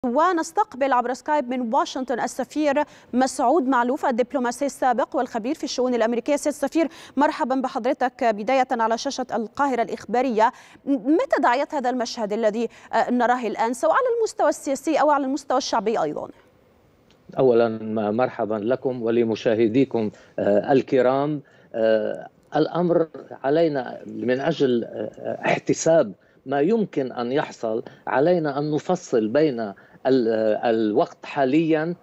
ونستقبل عبر سكايب من واشنطن السفير مسعود معلوف الدبلوماسي السابق والخبير في الشؤون الأمريكية. سيد السفير، مرحبا بحضرتك بداية على شاشة القاهرة الإخبارية. متى دعيت هذا المشهد الذي نراه الآن سواء على المستوى السياسي أو على المستوى الشعبي أيضا؟ أولا مرحبا لكم ولمشاهديكم الكرام. الأمر علينا من أجل احتساب ما يمكن أن يحصل، علينا أن نفصل بين الوقت حاليا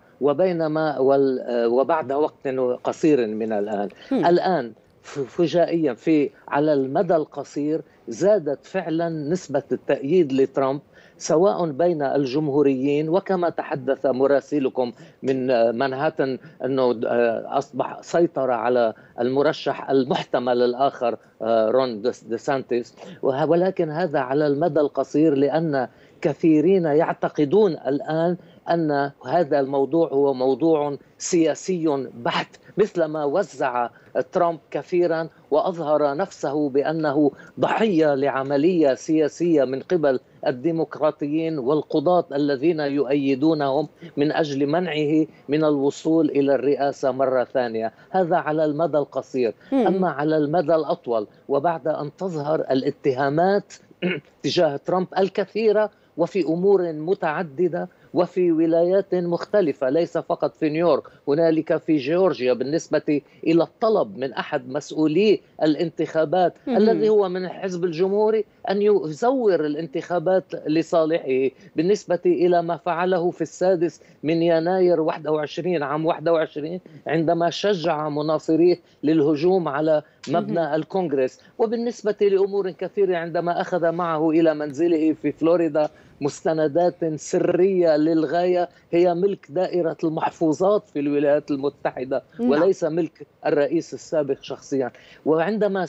وبعد وقت قصير من الآن. الآن فجائيا على المدى القصير زادت فعلا نسبة التأييد لترامب سواء بين الجمهوريين، وكما تحدث مراسلكم من مانهاتن أنه أصبح سيطرة على المرشح المحتمل الآخر رون ديسانتيس، ولكن هذا على المدى القصير لأن كثيرين يعتقدون الآن أن هذا الموضوع هو موضوع سياسي بحت، مثلما وزع ترامب كثيرا وأظهر نفسه بأنه ضحية لعملية سياسية من قبل الديمقراطيين والقضاة الذين يؤيدونهم من أجل منعه من الوصول إلى الرئاسة مرة ثانية. هذا على المدى القصير. أما على المدى الأطول وبعد أن تظهر الاتهامات تجاه ترامب الكثيرة وفي أمور متعددة وفي ولايات مختلفة، ليس فقط في نيويورك، هنالك في جورجيا بالنسبة إلى الطلب من أحد مسؤولي الانتخابات الذي هو من الحزب الجمهوري أن يزور الانتخابات لصالحه، بالنسبة إلى ما فعله في 6 يناير 21 عام 21 عندما شجع مناصريه للهجوم على مبنى الكونغرس، وبالنسبة لأمور كثيرة عندما أخذ معه إلى منزله في فلوريدا مستندات سرية للغاية هي ملك دائرة المحفوظات في الولايات المتحدة وليس ملك الرئيس السابق شخصيا. وعندما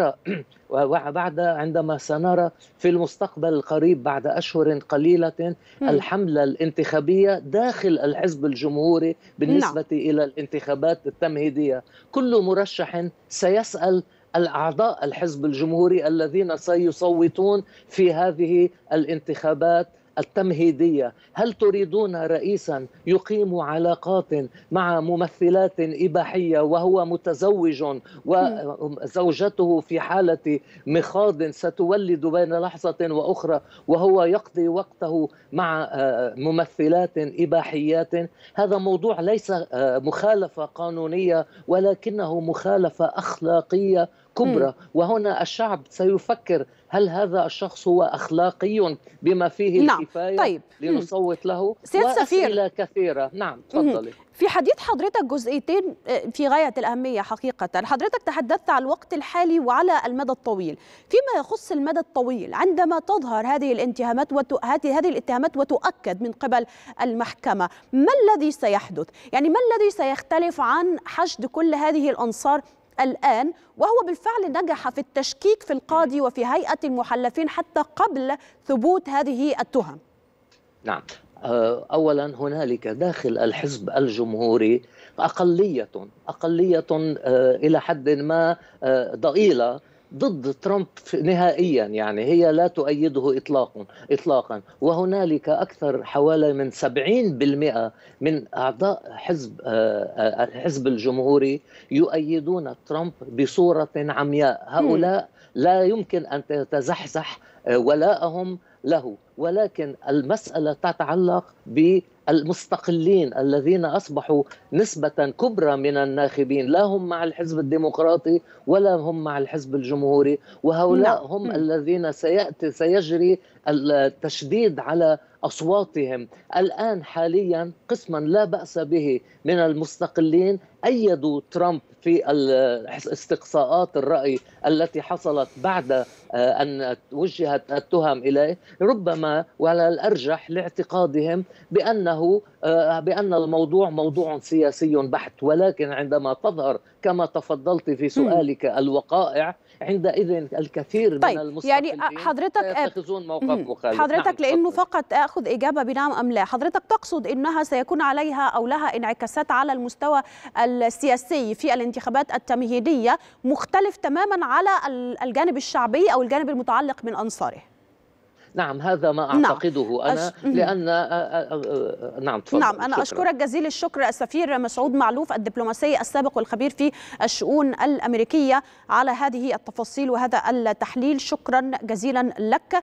سنرى في المستقبل القريب بعد أشهر قليلة الحملة الانتخابية داخل الحزب الجمهوري بالنسبة إلى الانتخابات التمهيدية، كل مرشح سيسأل الأعضاء الحزب الجمهوري الذين سيصوتون في هذه الانتخابات التمهيدية: هل تريدون رئيسا يقيم علاقات مع ممثلات إباحية وهو متزوج وزوجته في حالة مخاض ستولد بين لحظة وأخرى وهو يقضي وقته مع ممثلات إباحيات؟ هذا موضوع ليس مخالفة قانونية ولكنه مخالفة أخلاقية كبرى، وهنا الشعب سيفكر هل هذا الشخص هو أخلاقي بما فيه الكفاية؟ طيب. لنصوت له. وأسئلة كثيرة. نعم تفضلي. في حديث حضرتك جزئيتين في غاية الأهمية حقيقة. حضرتك تحدثت على الوقت الحالي وعلى المدى الطويل. فيما يخص المدى الطويل، عندما تظهر هذه الاتهامات وتؤكد من قبل المحكمة، ما الذي سيحدث؟ يعني ما الذي سيختلف عن حشد كل هذه الأنصار الآن، وهو بالفعل نجح في التشكيك في القاضي وفي هيئة المحلفين حتى قبل ثبوت هذه التهم؟ نعم، أولا هنالك داخل الحزب الجمهوري أقلية إلى حد ما ضئيلة ضد ترامب نهائيا، يعني هي لا تؤيده إطلاقا، وهنالك أكثر حوالي من 70% من أعضاء الحزب الجمهوري يؤيدون ترامب بصورة عمياء. هؤلاء لا يمكن أن تتزحزح ولاءهم له، ولكن المسألة تتعلق بالمستقلين الذين أصبحوا نسبة كبرى من الناخبين، لا هم مع الحزب الديمقراطي ولا هم مع الحزب الجمهوري، وهؤلاء هم الذين سيجري التشديد على أصواتهم. الآن حاليا قسما لا بأس به من المستقلين أيدوا ترامب في استقصاءات الرأي التي حصلت بعد أن وجهت التهم إليه، ربما وعلى الأرجح لاعتقادهم بأن الموضوع موضوع سياسي بحت. ولكن عندما تظهر كما تفضلت في سؤالك الوقائع، عندئذ الكثير من المستقلين يعني حضرتك يتخذون موقف مخالف. حضرتك لأنه فقط أخذ إجابة بنعم أم لا، حضرتك تقصد أنها سيكون عليها أو لها انعكاسات على المستوى السياسي في الانتخابات التمهيدية مختلف تماما على الجانب الشعبي أو الجانب المتعلق من أنصاره؟ نعم هذا ما أعتقده أنا لأن نعم تفضل. نعم أنا أشكرك جزيل الشكر السفير مسعود معلوف الدبلوماسي السابق والخبير في الشؤون الأمريكية على هذه التفاصيل وهذا التحليل. شكرا جزيلا لك.